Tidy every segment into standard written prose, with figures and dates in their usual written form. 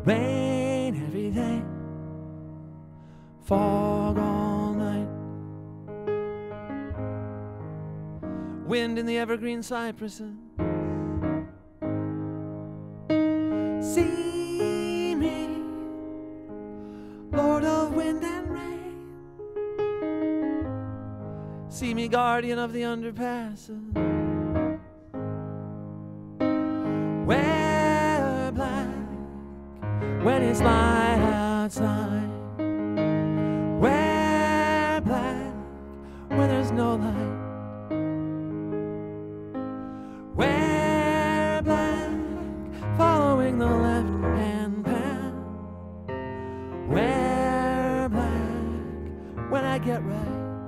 Rain every day, fog all night, wind in the evergreen cypresses. See me, Lord of wind and rain. See me, guardian of the underpasses. Wear black when it's light outside. Wear black when there's no light. Wear black following the left-hand path. Wear black when I get right.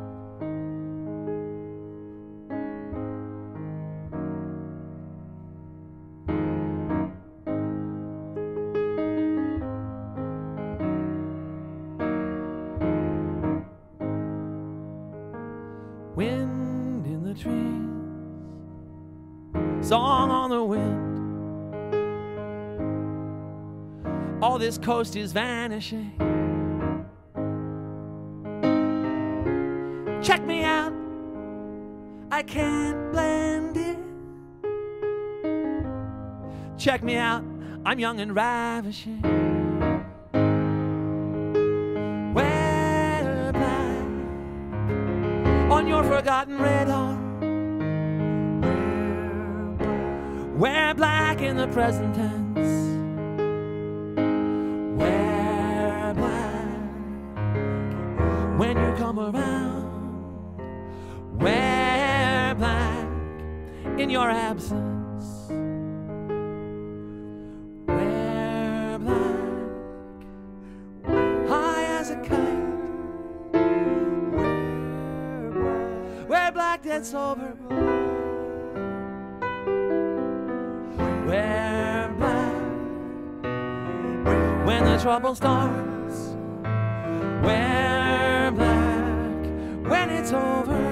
Wind in the trees, song on the wind. All this coast is vanishing. Check me out, I can't blend in. Check me out, I'm young and ravishing. Wear black on your forgotten radar. Wear black in the present tense. Wear black when you come around. Wear black in your absence. Wear black high as a kite. Wear black dead sober. Wear black when the trouble starts. Wear black when it's over.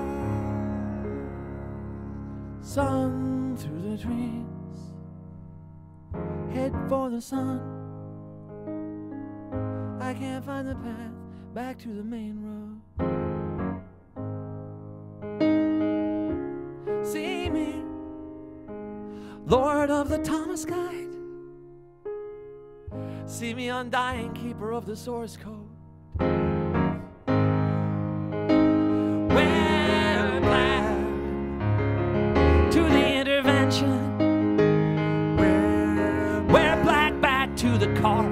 Sun through the trees, head for the sun. I can't find the path back to the main road. See me, Lord of the Thomas Guide. See me, undying keeper of the source code. Wear black to the intervention. Wear black back to the car.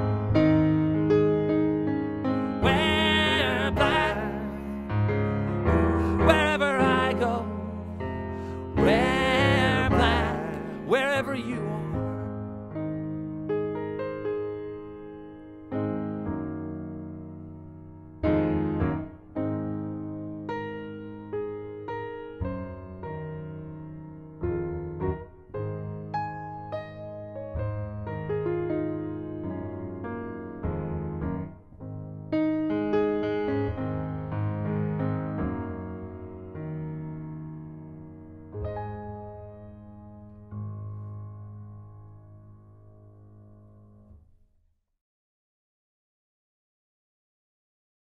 Wear black wherever I go. Wear black wherever you are.